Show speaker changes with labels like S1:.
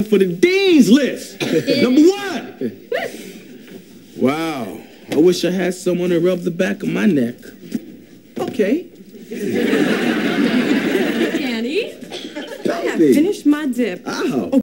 S1: for the Dean's list. Number 1.
S2: Wow. I wish I had someone to rub the back of my neck.
S1: Okay.
S3: Annie, I have finished my dip.
S1: Oh.